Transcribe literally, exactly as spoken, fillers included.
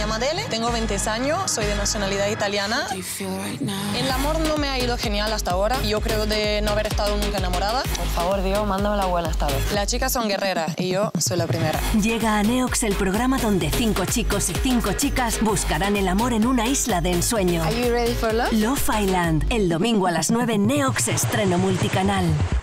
llamo Adele, tengo veinte años, soy de nacionalidad italiana. El amor no me ha ido genial hasta ahora. Yo creo de no haber estado nunca enamorada. Por favor, Dios, mándame la buena esta vez. Las chicas son guerreras y yo soy la primera. Llega a Neox el programa donde cinco chicos y cinco chicas buscarán el amor en una isla de ensueño. Are you ready for love? Love Island. El domingo a las nueve, Neox estreno multicanal.